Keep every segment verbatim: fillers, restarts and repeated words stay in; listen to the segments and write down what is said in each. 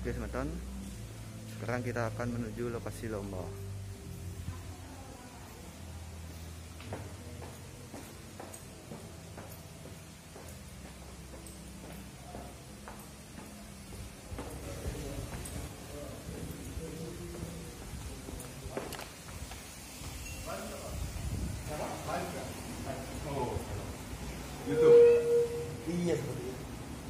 Oke teman-teman, sekarang kita akan menuju lokasi lomba. Iya seperti itu.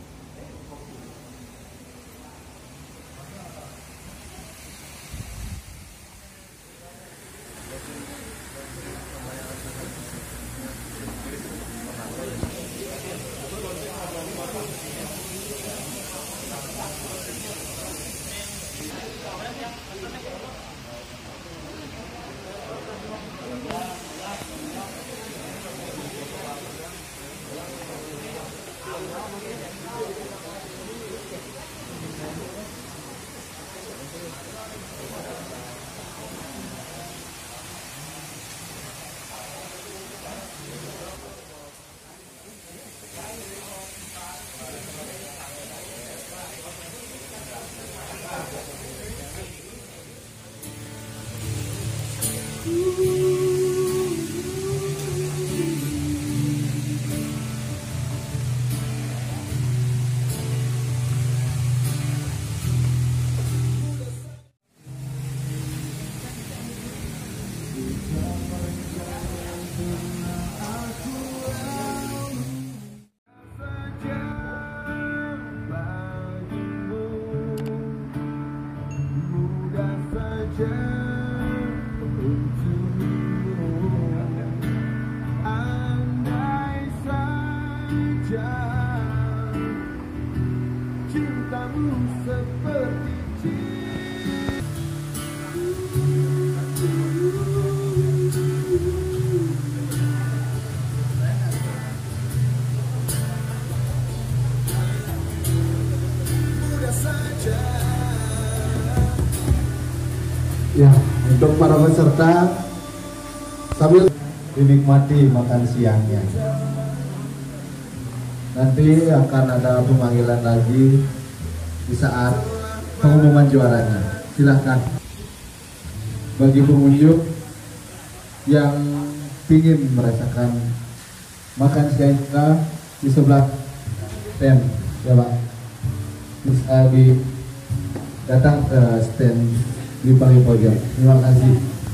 Cintamu seperti cinta. Mudah saja. Ya, untuk para peserta sambil dinikmati makan siangnya. Nanti akan ada pemanggilan lagi di saat pengumuman juaranya. Silahkan bagi pengunjung yang ingin merasakan makan siang kita di sebelah stand, ya Pak, bisa di datang ke stand di paling pojok. Terima kasih.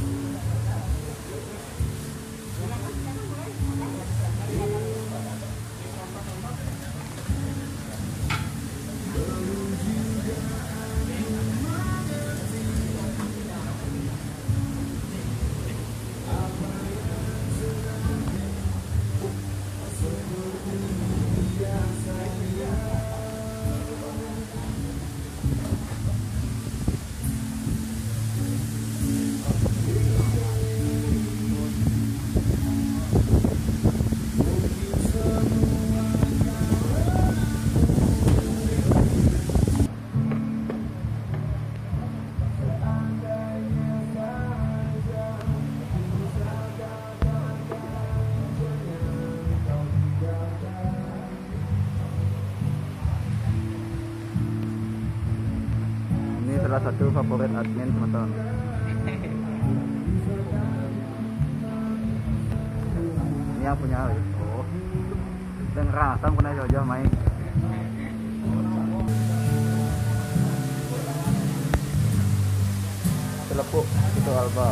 Salah satu favorit admin teman-teman. Ini yang punya oh dan rasang pernah jauh-jauh main. Telepuk itu Alba.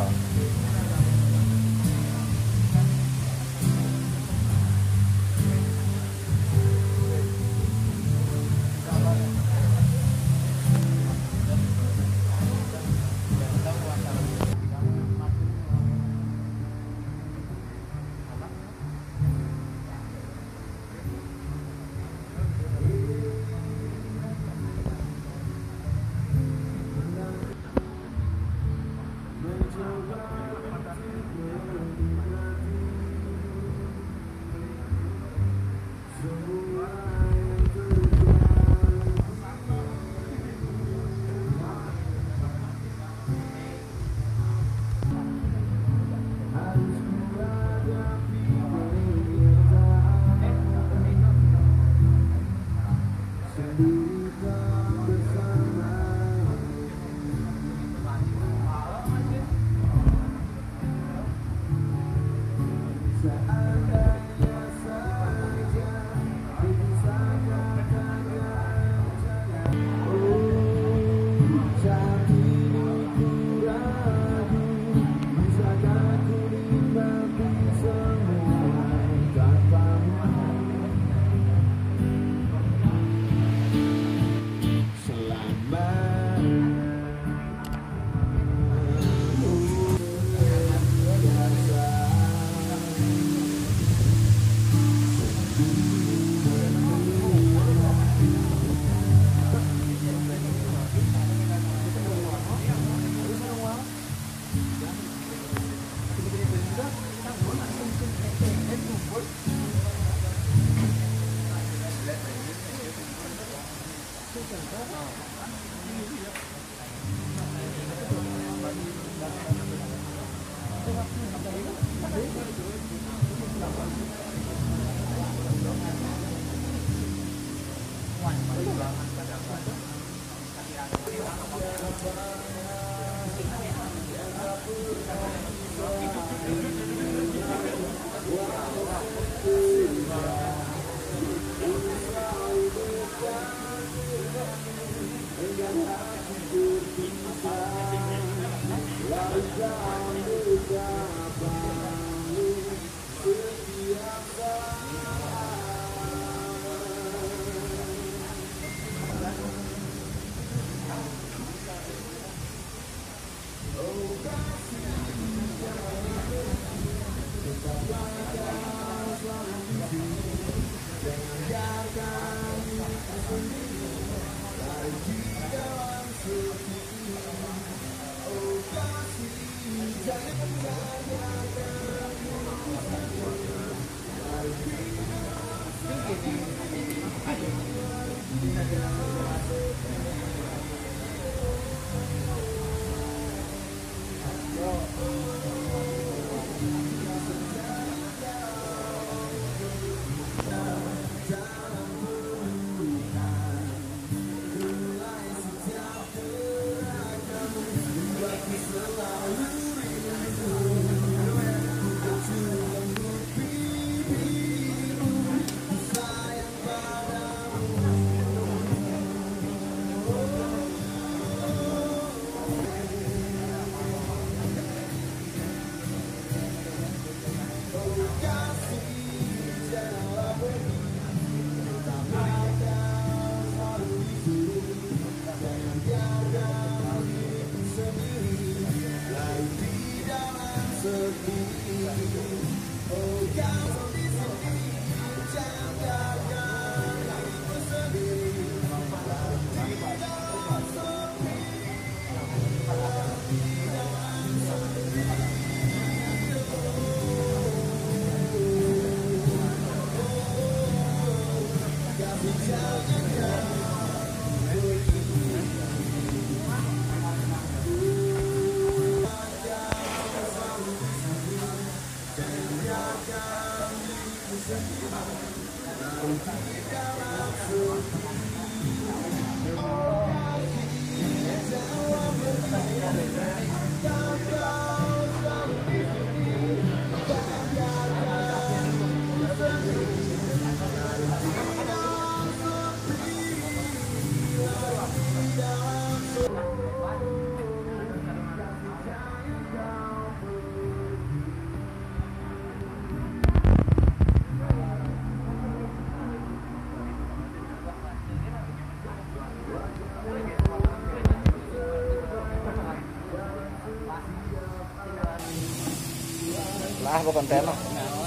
Lah apa konten lo?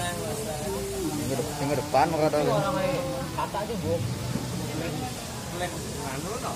Minggu depan mau kata lu. Kata aja bu. Lek anu no.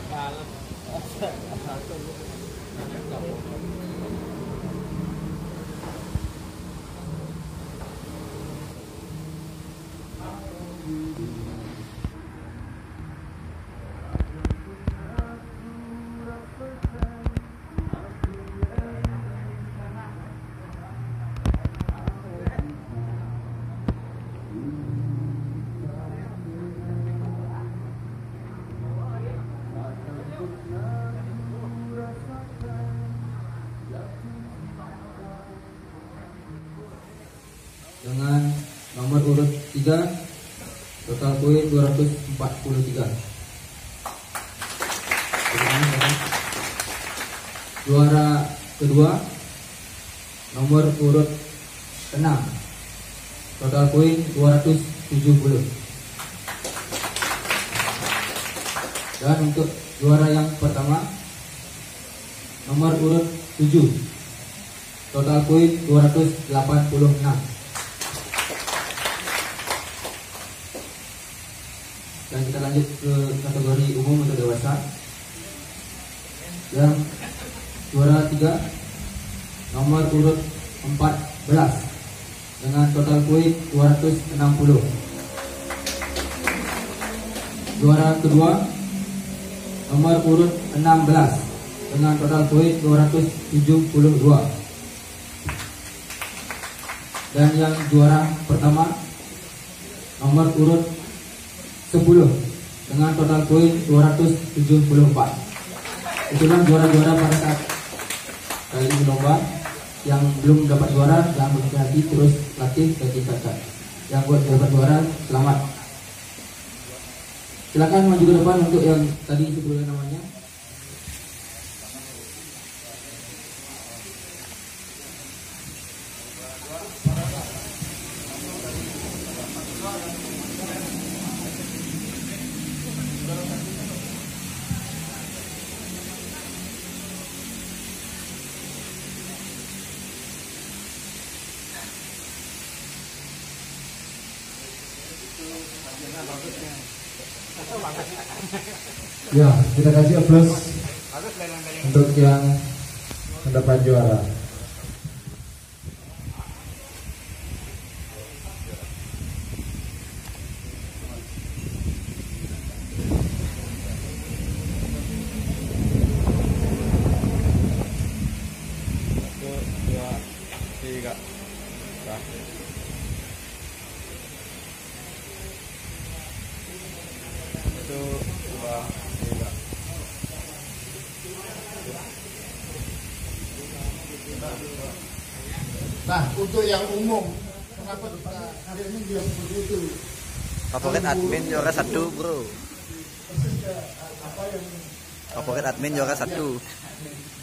Dengan nomor urut tiga, total poin dua ratus empat puluh tiga. Juara kedua, nomor urut enam, total poin dua ratus tujuh puluh. Dan untuk juara yang pertama, nomor urut tujuh, total poin dua ratus delapan puluh enam. Dan kita lanjut ke kategori umum untuk dewasa. Yang juara tiga, nomor urut empat belas, dengan total poin dua ratus enam puluh. Juara kedua, nomor urut enam belas, dengan total poin dua ratus tujuh puluh dua. Dan yang juara pertama nomor urut sepuluh dengan total poin dua ratus tujuh puluh empat. Itulah juara-juara pada saat kali ini lomba. Yang belum dapat juara jangan berhati-hati, terus latih dan tingkatkan. Yang buat dapat juara selamat. Silakan maju ke depan untuk yang tadi sebelumnya namanya. Ya, kita kasih aplaus untuk yang mendapat juara. Satu, dua, tiga. Dah. Satu, dua, tiga. Nah, untuk yang umum, kenapa kita hari ini dia seperti itu? Favorit admin juara satu, bro. Apa yang Favorit admin juara satu.